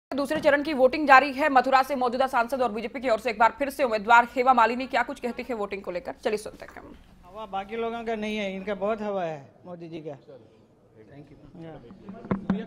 दूसरे चरण की वोटिंग जारी है। मथुरा से मौजूदा सांसद और बीजेपी की ओर से एक बार फिर से उम्मीदवार हेमा मालिनी क्या कुछ कहती है वोटिंग को लेकर, चलिए सुनते हैं। हवा बाकी लोगों का नहीं है, इनका बहुत हवा है मोदी जी का। Thank you.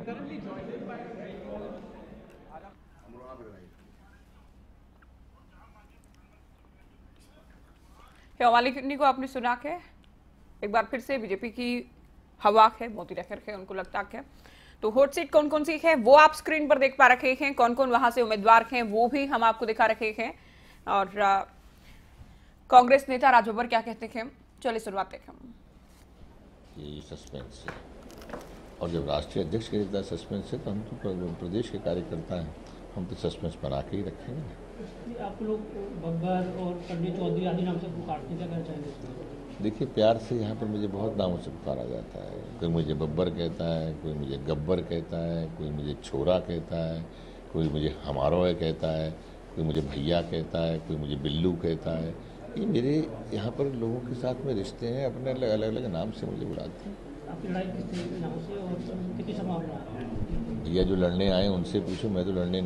हेमा मालिनी को आपने सुना के एक बार फिर से बीजेपी की हवा है, मोदी लहर है, उनको लगता है। तो हॉट सीट कौन कौन सी है वो आप स्क्रीन पर देख पा रखे हैं, कौन कौन वहां से उम्मीदवार हैं वो भी हम आपको दिखा रखे हैं। और कांग्रेस नेता राज बब्बर क्या कहते हैं, चलिए शुरुआत हैं। ये सस्पेंस है, और जब राष्ट्रीय अध्यक्ष के इतना सस्पेंस है तो हम तो प्रदेश के कार्यकर्ता हैं, हम तो सस्पेंस बना के ही रखेंगे। आप लोग बब्बर और पंडित चौधरी आदि नाम से पुकारते क्या कहना चाहेंगे? देखिए, प्यार से यहाँ पर मुझे बहुत नामों से पुकारा जाता है। कोई मुझे बब्बर कहता है, कोई मुझे गब्बर कहता है, कोई मुझे छोरा कहता है, कोई मुझे हमारो है कहता है, कोई मुझे भैया कहता है, कोई मुझे बिल्लू कहता है। ये मेरे यहाँ पर लोगों के साथ में रिश्ते हैं, अपने अलग अलग नाम से मुझे बुलाते हैं। आपकी लड़ाई किस नाम से और कितनी संभावना है? भैया जो लड़ने आए उनसे पूछो, मैं तो लड़ने नहीं।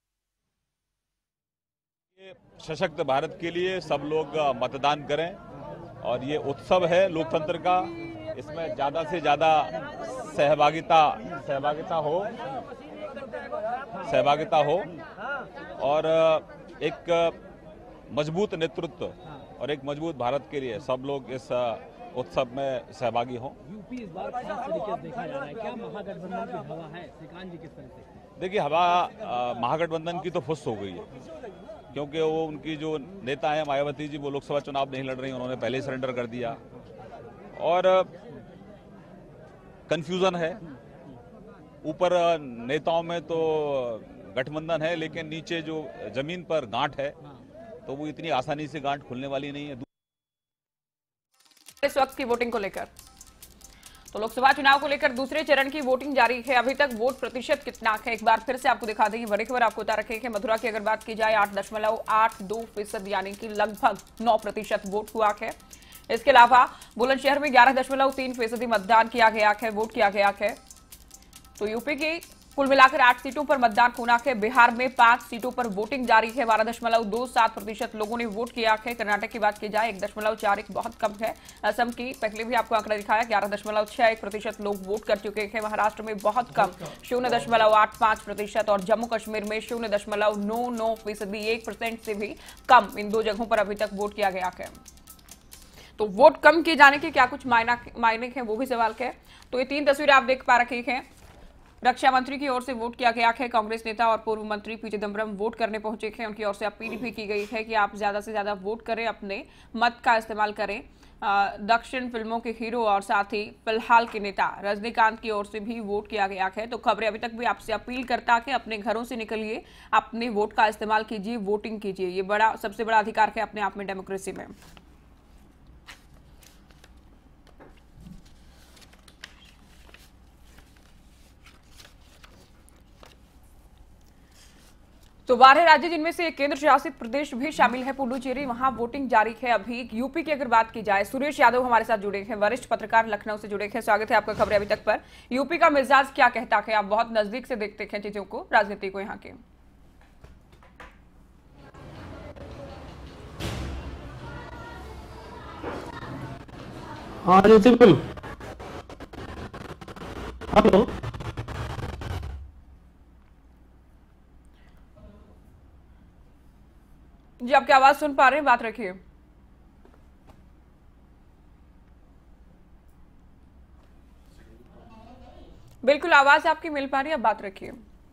सशक्त भारत के लिए सब लोग मतदान करें, और ये उत्सव है लोकतंत्र का, इसमें ज्यादा से ज्यादा सहभागिता हो और एक मजबूत नेतृत्व और एक मजबूत भारत के लिए सब लोग इस उत्सव में सहभागी हों। यूपी इस बार खास तरीके से देखा जा रहा है, क्या महागठबंधन की हवा है? श्रीकांत जी किस तरह से? देखिए, हवा महागठबंधन की तो फुस हो गई है, क्योंकि वो उनकी जो नेता है मायावती जी, वो लोकसभा चुनाव नहीं लड़ रही, उन्होंने पहले ही सरेंडर कर दिया और कंफ्यूजन है। ऊपर नेताओं में तो गठबंधन है, लेकिन नीचे जो जमीन पर गांठ है तो वो इतनी आसानी से गांठ खुलने वाली नहीं है। इस वक्त की वोटिंग को लेकर तो लोकसभा चुनाव को लेकर दूसरे चरण की वोटिंग जारी है। अभी तक वोट प्रतिशत कितना है एक बार फिर से आपको दिखा देंगे। बड़ी खबर आपको बता रखे हैं, मथुरा की अगर बात की जाए 8.82% यानी कि लगभग 9% वोट हुआ है। इसके अलावा बुलंदशहर में 11.3% मतदान किया गया है, वोट किया गया है। तो यूपी की कुल मिलाकर 8 सीटों पर मतदान होना है। बिहार में 5 सीटों पर वोटिंग जारी है, 12.27% लोगों ने वोट किया है। कर्नाटक की बात की जाए 1.41 बहुत कम है। असम की पहले भी आपको आंकड़ा दिखाया 11.61% लोग वोट कर चुके हैं। महाराष्ट्र में बहुत कम 0.85% और जम्मू कश्मीर में 0.99%, 1% से भी कम इन दो जगहों पर अभी तक वोट किया गया है। तो वोट कम किए जाने के क्या कुछ मायने हैं वो भी सवाल है। तो ये 3 तस्वीरें आप देख पा रखी हैं। रक्षा मंत्री की ओर से वोट किया गया है। कांग्रेस नेता और पूर्व मंत्री पी चिदम्बरम वोट करने पहुंचे हैं। उनकी ओर से अपील भी की गई है कि आप ज्यादा से ज्यादा वोट करें, अपने मत का इस्तेमाल करें। दक्षिण फिल्मों के हीरो और साथ ही फिलहाल के नेता रजनीकांत की ओर से भी वोट किया गया है। तो खबरें अभी तक भी आपसे अपील करता है अपने घरों से निकलिए, अपने वोट का इस्तेमाल कीजिए, वोटिंग कीजिए। ये सबसे बड़ा अधिकार है अपने आप में डेमोक्रेसी में। तो 12 राज्य जिनमें से एक केंद्र शासित प्रदेश भी शामिल है पुडुचेरी, वहां वोटिंग जारी है अभी। यूपी की अगर बात की जाए, सुरेश यादव हमारे साथ जुड़े हैं, वरिष्ठ पत्रकार लखनऊ से जुड़े हैं। स्वागत है आपका खबरें अभी तक पर। यूपी का मिजाज क्या कहता है? आप बहुत नजदीक से देखते हैं चीजों को, राजनीति को यहाँ के। हाँ जी बिल्कुल। हेलो जी, आपकी आवाज सुन पा रहे हैं, बात रखिए। बिल्कुल आवाज आपकी मिल पा रही है, अब बात रखिए।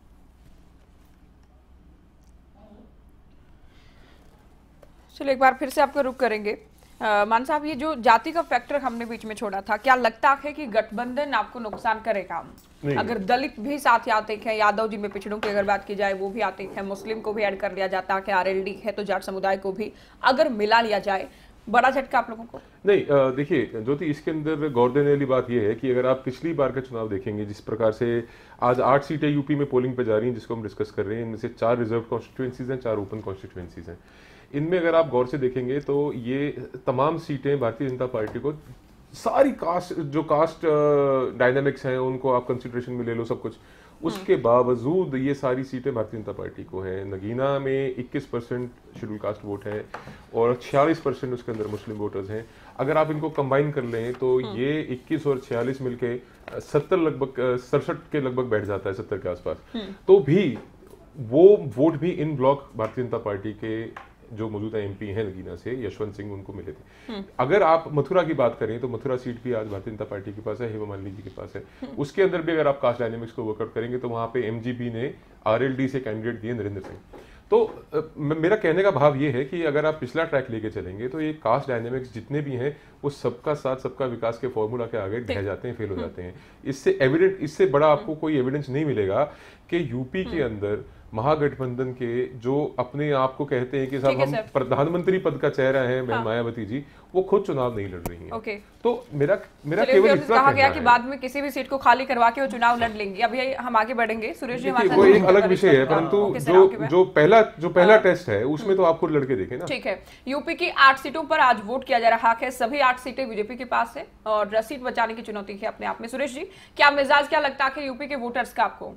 चलिए एक बार फिर से आपको रुक करेंगे। मान साहब, ये जो जाति का फैक्टर हमने बीच में छोड़ा था, क्या लगता है कि गठबंधन आपको नुकसान करेगा? अगर दलित भी साथ आते हैं, यादव जी में पिछड़ों की अगर बात की जाए वो भी आते हैं, मुस्लिम को भी ऐड कर लिया जाता है, आरएलडी है तो जाट समुदाय को भी अगर मिला लिया जाए, बड़ा झटका आप लोगों को? नहीं, देखिए ज्योति, इसके अंदर गौर देने वाली बात यह है कि अगर आप पिछली बार का चुनाव देखेंगे, जिस प्रकार से आज 8 सीटें यूपी में पोलिंग पे जा रही हैं जिसको हम डिस्कस कर रहे हैं, इनमें से 4 रिजर्व कॉन्स्टिट्यूएंसीज हैं, 4 ओपन कॉन्स्टिट्यूएंसीज हैं। इनमें अगर आप गौर से देखेंगे तो ये तमाम सीटें भारतीय जनता पार्टी को, सारी कास्ट डायनामिक्स हैं उनको आप कंसिडरेशन में ले लो, सब कुछ उसके बावजूद ये सारी सीटें भारतीय जनता पार्टी को है। नगीना में 21% शेड्यूल कास्ट वोट है और 46% उसके अंदर मुस्लिम वोटर्स हैं। अगर आप इनको कंबाइन कर लें तो ये 21 और 46 मिलके 70 लगभग 67 के लगभग बैठ जाता है, 70 के आसपास। तो भी वो वोट भी इन ब्लॉक भारतीय जनता पार्टी के जो मौजूदा एमपी हैं नगीना से, यशवंत सिंह, उनको मिले थे। अगर आप मथुरा की बात करें तो मथुरा सीट भी आज भारतीय जनता पार्टी के पास है, हेमा मालिनी जी के पास है। उसके अंदर भी अगर आप कास्ट डायनेमिक्स को वर्कआउट करेंगे तो वहां पे एमजीपी ने आरएलडी से कैंडिडेट दिए नरेंद्र सिंह। तो मेरा कहने का भाव ये है कि अगर आप पिछला ट्रैक लेके चलेंगे तो ये कास्ट डायनेमिक्स जितने भी हैं वो सबका साथ सबका विकास के फॉर्मूला के आगे ढह जाते हैं, फेल हो जाते हैं। इससे बड़ा आपको कोई एविडेंस नहीं मिलेगा कि यूपी के अंदर महागठबंधन के जो अपने आप को कहते हैं कि साहब हम प्रधानमंत्री पद का चेहरा है, बहन मायावती जी, वो खुद चुनाव नहीं लड़ रही हैं। तो मेरा केवल इतना कहा गया कि बाद में किसी भी सीट को खाली करवा के वो चुनाव लड़ लेंगे। अभी हम आगे बढ़ेंगे। सुरेश जी, वो एक अलग विषय है, परंतु जो पहला टेस्ट है उसमें तो आप खुद लड़के देखें ना। ठीक है। यूपी की 8 सीटों पर आज वोट किया जा रहा है। सभी 8 सीटें बीजेपी के पास है और सीट बचाने की चुनौती है अपने आप में। सुरेश जी, क्या मिजाज, क्या लगता है यूपी के वोटर्स का आपको?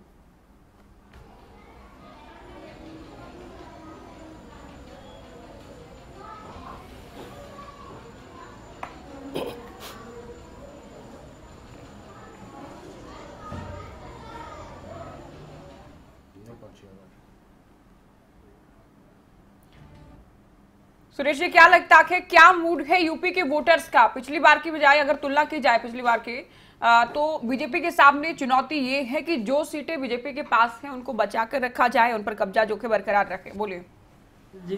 सुरेश जी, क्या लगता है क्या मूड है यूपी के वोटर्स का? पिछली बार की बजाय अगर तुलना की जाए पिछली बार के तो बीजेपी के सामने चुनौती ये है कि जो सीटें बीजेपी के पास हैं उनको बचा कर रखा जाए, उन पर कब्जा जो कि बरकरार रखे। बोलिए जी।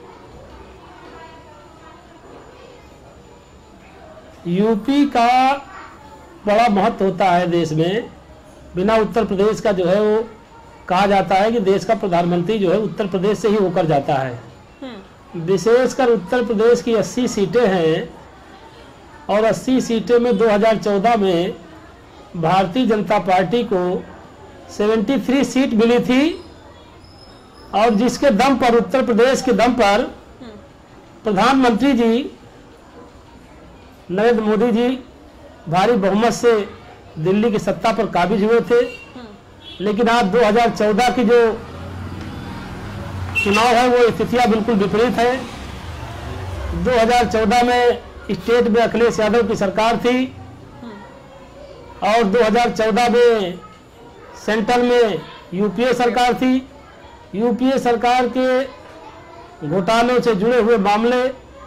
यूपी का बड़ा महत्व होता है देश में। बिना उत्तर प्रदेश का जो है वो कहा जाता है कि देश का प्रधानमंत्री जो है उत्तर प्रदेश से ही होकर जाता है। विशेषकर उत्तर प्रदेश की 80 सीटें हैं और 80 सीटें में 2014 में भारतीय जनता पार्टी को 73 सीट मिली थी और जिसके दम पर, उत्तर प्रदेश के दम पर, प्रधानमंत्री जी नरेंद्र मोदी जी भारी बहुमत से दिल्ली की सत्ता पर काबिज हुए थे। लेकिन आज 2014 की जो चुनाव है वो स्थितियां बिल्कुल विपरीत है। 2014 में स्टेट में अखिलेश यादव की सरकार थी और 2014 में सेंट्रल में यूपीए सरकार थी। यूपीए सरकार के घोटालों से जुड़े हुए मामले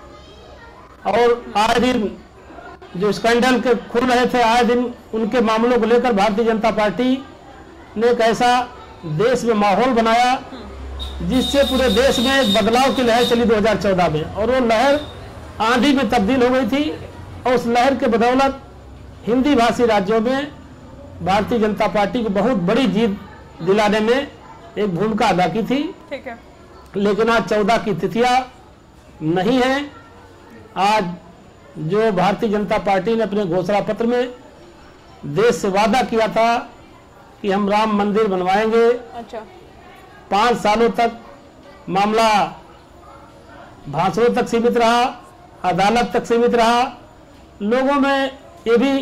और आए दिन जो स्कैंडल के खुल रहे थे, आए दिन उनके मामलों को लेकर भारतीय जनता पार्टी ने एक ऐसा देश में माहौल बनाया जिससे पूरे देश में एक बदलाव की लहर चली 2014 में और वो लहर आंधी में तब्दील हो गई थी। और उस लहर के बदौलत हिंदी भाषी राज्यों में भारतीय जनता पार्टी को बहुत बड़ी जीत दिलाने में एक भूमिका अदा की थी। ठीक है। लेकिन आज 14 की तिथियां नहीं है। आज जो भारतीय जनता पार्टी ने अपने घोषणा पत्र में देश से वादा किया था कि हम राम मंदिर बनवाएंगे। अच्छा। 5 सालों तक मामला भाषणों तक सीमित रहा, अदालत तक सीमित रहा। लोगों में ये भी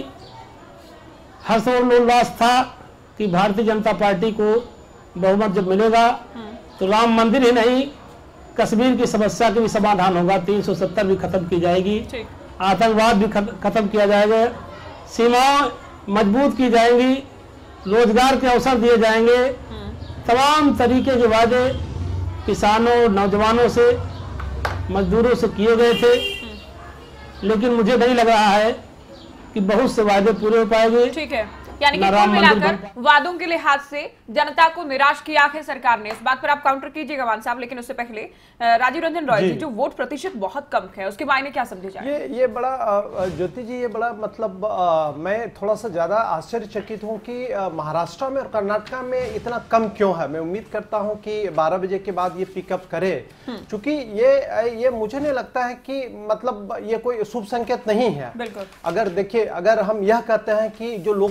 हर्षोल्लास था कि भारतीय जनता पार्टी को बहुमत जब मिलेगा तो राम मंदिर ही नहीं, कश्मीर की समस्या के भी समाधान होगा, 370 भी खत्म की जाएगी, आतंकवाद भी खत्म किया जाएगा, सीमाएं मजबूत की जाएंगी, रोजगार के अवसर दिए जाएंगे। तमाम तरीके के वादे किसानों, नौजवानों से, मजदूरों से किए गए थे। लेकिन मुझे नहीं लग रहा है कि बहुत से वादे पूरे हो पाएंगे। ठीक है, यानी कि कुल मिलाकर वादों के लिहाज से जनता को निराश किया है सरकार ने। इस बात पर आप काउंटर कीजिएगा मान साहब, लेकिन उससे पहले राजीव रंजन रॉय जी, जो वोट प्रतिशत बहुत कम है उसके मायने क्या समझे जाए? ये बड़ा ज्योति जी, ये बड़ा मतलब मैं थोड़ा सा ज्यादा आश्चर्यचकित हूँ कि महाराष्ट्र में और कर्नाटक में इतना कम क्यों है। मैं उम्मीद करता हूँ कि 12 बजे के बाद ये पिकअप करे, क्योंकि ये मुझे नहीं लगता है कि मतलब ये कोई शुभ संकेत नहीं है। बिल्कुल। अगर देखिए, अगर हम यह कहते हैं कि जो लोकसभा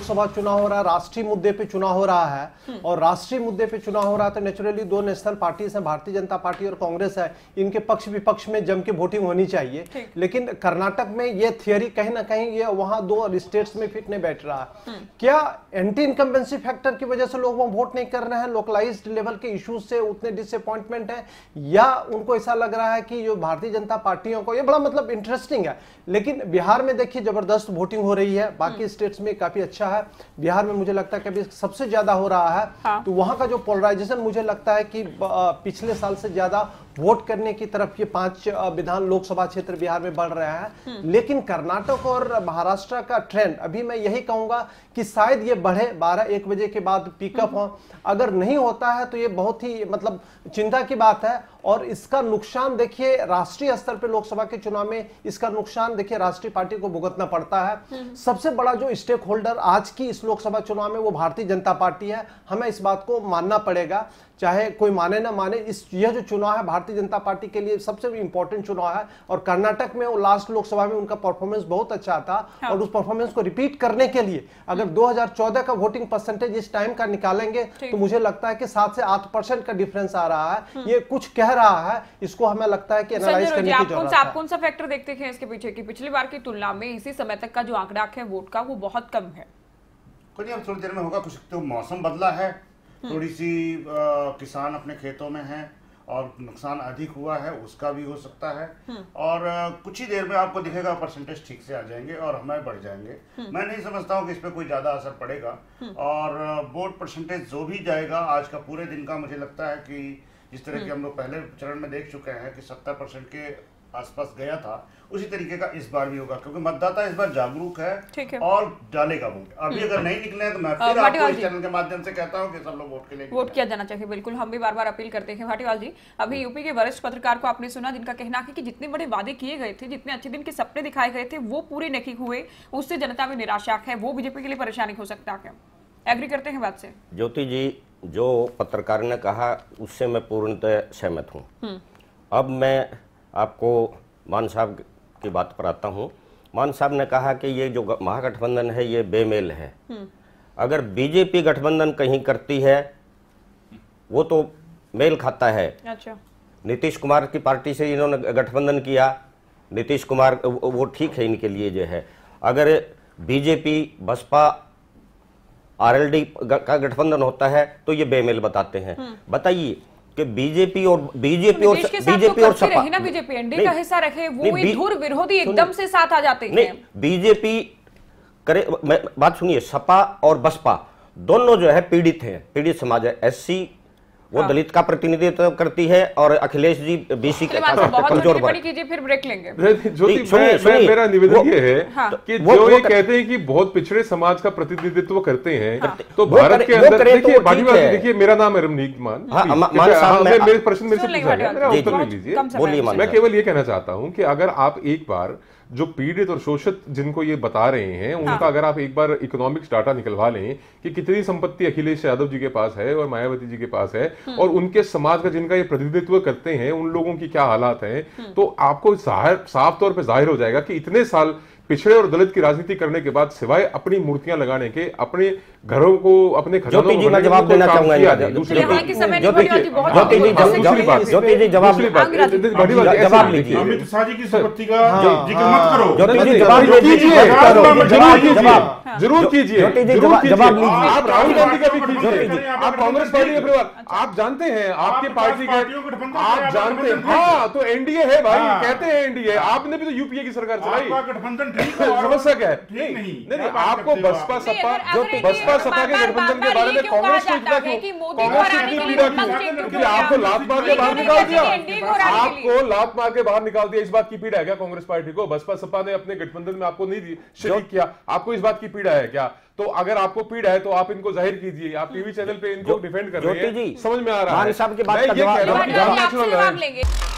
चुनाव हो रहा है, राष्ट्रीय मुद्दे पे चुनाव हो रहा है, और राष्ट्रीय मुद्दे पे चुनाव हो रहा है तो नेचुरली दो नेशनल पार्टीज हैं, भारतीय जनता पार्टी और कांग्रेस है, इनके पक्ष विपक्ष में जम के वोटिंग होनी चाहिए। लेकिन कर्नाटक में ये थियरी कहीं ना कहीं ये वहां दो स्टेट्स में फिट नहीं बैठ रहा है। क्या एंटी इनकम्बेंसी फैक्टर की वजह से लोग वहां वोट नहीं कर रहे हैं, लोकलाइज्ड लेवल के इश्यूज से उतने डिसअपॉइंटमेंट है, या उनको ऐसा लग रहा है कि जो भारतीय जनता पार्टियों को, ये बड़ा मतलब इंटरेस्टिंग है। लेकिन बिहार में देखिए जबरदस्त वोटिंग हो रही है, बाकी स्टेट्स में काफी अच्छा है, बिहार में मुझे लगता है कि सबसे ज्यादा हो रहा है। हाँ। तो वहां का जो पोलराइजेशन मुझे लगता है कि पिछले साल से ज्यादा वोट करने की तरफ ये 5 विधान लोकसभा क्षेत्र बिहार में बढ़ रहे हैं। लेकिन कर्नाटक और महाराष्ट्र का ट्रेंड अभी मैं यही कहूंगा कि शायद ये बढ़े, 12-1 बजे के बाद पिकअप हो। अगर नहीं होता है तो ये बहुत ही मतलब चिंता की बात है, और इसका नुकसान देखिए राष्ट्रीय स्तर पर लोकसभा के चुनाव में इसका नुकसान देखिए राष्ट्रीय पार्टी को भुगतना पड़ता है। सबसे बड़ा जो स्टेक होल्डर आज की इस लोकसभा चुनाव में वो भारतीय जनता पार्टी है, हमें इस बात को मानना पड़ेगा, चाहे कोई माने ना माने। यह जो चुनाव है भारतीय जनता पार्टी के लिए सबसे इंपॉर्टेंट चुनाव है, और कर्नाटक में वो लास्ट लोकसभा में उनका परफॉर्मेंस बहुत अच्छा था। हाँ। और उस परफॉर्मेंस को रिपीट करने के लिए अगर 2014 का वोटिंग परसेंटेज इस टाइम का निकालेंगे तो मुझे लगता है कि 7 से 8% का डिफरेंस आ रहा है। ये कुछ कह रहा है, इसको हमें लगता है कि एनालाइज करने की जरूरत है। आप कौन सा फैक्टर देखते हैं इसके पीछे कि पिछली बार की तुलना में इसी समय तक का जो आंकड़ा है वोट का वो बहुत कम है? कुछ नहीं, अब थोड़ी देर में होगा कुछ। तो मौसम बदला है, थोड़ी सी किसान अपने खेतों में हैं और नुकसान अधिक हुआ है, उसका भी हो सकता है। और कुछ ही देर में आपको दिखेगा परसेंटेज ठीक से आ जाएंगे और हमें बढ़ जाएंगे। मैं नहीं समझता हूँ कि इस पर कोई ज़्यादा असर पड़ेगा। और वोट परसेंटेज जो भी जाएगा आज का पूरे दिन का, मुझे लगता है कि जिस तरह के हम लोग पहले चरण में देख चुके हैं कि 70% के आसपास गया था, उसी तरीके का इस बार भी होगा, क्योंकि मतदाता इस बार जागरूक है और डालेगा वोट। अभी अगर नहीं निकले तो मैं फिर आपको इस चैनल के माध्यम से कहता हूं कि सब लोग वोट के लिए वोट किया जाना चाहिए। बिल्कुल, हम भी बार बार अपील करते हैं। भाटीवाल जी, अभी यूपी के वरिष्ठ पत्रकार को आपने सुना, जिनका कहना है कि जितने बड़े वादे किए गए थे, जितने अच्छे दिन के सपने दिखाए गए थे, वो पूरे नहीं हुए, उससे जनता में निराशा है, वो बीजेपी के लिए परेशानी हो सकता है। एग्री करते हैं बात से? ज्योति जी, जो पत्रकार ने कहा उससे मैं पूर्णतः सहमत हूँ। अब मैं आपको मान साहब की बात पर आता हूँ। मान साहब ने कहा कि ये जो महागठबंधन है ये बेमेल है। अगर बीजेपी गठबंधन कहीं करती है वो तो मेल खाता है। अच्छा। नीतीश कुमार की पार्टी से इन्होंने गठबंधन किया, नीतीश कुमार वो ठीक है इनके लिए जो है। अगर बीजेपी बसपा आरएलडी का गठबंधन होता है तो ये बेमेल बताते हैं। बताइए कि बीजेपी और सपा बीजेपी एनडीए का हिस्सा रखे, वो धुर विरोधी एकदम से साथ आ जाते हैं। नहीं, बीजेपी करे, बात सुनिए, सपा और बसपा दोनों जो है पीड़ित हैं, पीड़ित समाज है। एससी वो दलित का प्रतिनिधित्व करती है और अखिलेश जी बीसी का कमजोर वर्ग। फिर ब्रेक लेंगे। मेरा निवेदन ये है कि जो ये कहते हैं कि बहुत पिछड़े समाज का प्रतिनिधित्व करते हैं, तो भारत के अंदर देखिए, मेरा नाम है रमनीक मान, मेरे प्रश्न मेरे से पूछा गया, मेरा उत्तर ले लीजिए। बोलिए। मैं केवल ये कहना चाहता हूँ कि अगर आप एक बार जो पीड़ित और शोषित जिनको ये बता रहे हैं उनका अगर आप एक बार इकोनॉमिक्स डाटा निकलवा लें कि कितनी संपत्ति अखिलेश यादव जी के पास है और मायावती जी के पास है, और उनके समाज का जिनका ये प्रतिनिधित्व करते हैं उन लोगों की क्या हालात हैं, तो आपको साफ तौर पे जाहिर हो जाएगा कि इतने साल पिछड़े और दलित की राजनीति करने के बाद सिवाय अपनी मूर्तियां लगाने के, अपने घरों को, अपने खजानों को जवाब देना चाहूंगा। अमित शाह जी की संपत्ति का जिक्र मत करो। जरूर कीजिए, जवाब लीजिए। आप राहुल गांधी का भी कीजिए, आप कांग्रेस पार्टी के परिवार, आप जानते हैं आपके पार्टी का, आप जानते हैं। हाँ, तो एनडीए है भाई, कहते हैं एनडीए। आपने भी तो यूपीए की सरकार चलाई, गठबंधन समस्या क्या है? नहीं, आपको बसपा सपा के गठबंधन के बारे में कांग्रेस को इतना क्यों, कांग्रेस को इतनी पीड़ा क्यों कि आपको लात मार के बाहर निकाल दिया, आपको लात मार के बाहर निकाल दिया। इस बात की पीड़ा है क्या कांग्रेस पार्टी को? बसपा सपा ने अपने गठबंधन में आपको नहीं शरीक किया, आपको इस बात की पीड़ा है क्या? तो अगर आपको पीड़ा है तो आप इनको जाहिर कीजिए। आप टीवी चैनल पे इनको डिफेंड कर रहे हैं, समझ में आ रहा है। साहब की बात का जवाब लेंगे।